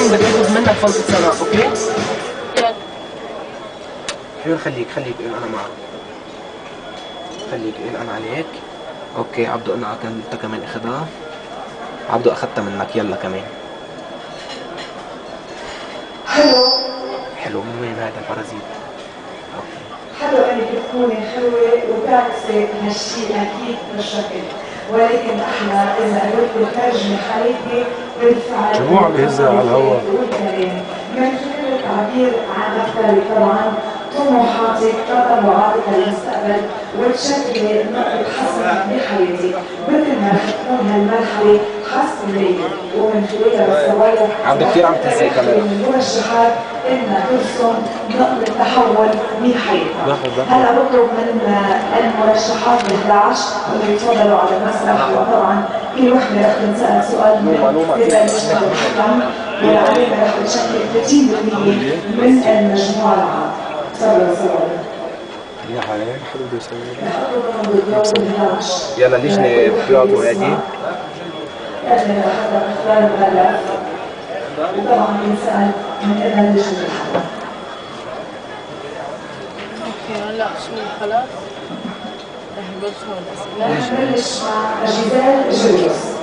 التايم بدي اخذ منك فلسة سنة، اوكي؟ يلا. حلو، خليك انا معك. خليك انا عليك. اوكي عبدو، انا انت كمان اخذها. عبدو اخذتها منك، يلا كمان. حلو، من وين هذا البرازيل؟ حلو انك تكوني حلوه وتعكسي هالشيء اكيد بالشكل، ولكن احلى اذا قدرتي تترجمي حالتي بالفعل. جموع بيهزها على الهواء. والكلام من خلال التعبير عن افكاري طبعا، طموحاتك، تطلعاتك للمستقبل، وتشكلي نقطة حسنة بحياتك، مثل ما تكون هالمرحلة حسنية، ومن خلال الصوايا عبدو كثير عم تهزي كمان. المرشحات انها ترسم نقطة تحول بحياتها. هلا بطلب من المرشحات ال11 انه يتفضلوا على المسرح، وطبعا كل وحدة رح تنسأل سؤال ببلش بالحكم، والعلامة رح تشكل 30% من المجموع العام. تفضلوا صوروا. يا حالي حلو بده يسوي. يلا لجنة بلاتو هادي. وطبعا ينسأل من إذا اللجنة الحالة. اوكي هلا شو خلاص؟ رح نبلش هون الاسئله. رح نبلش مع جيزال جورجوس.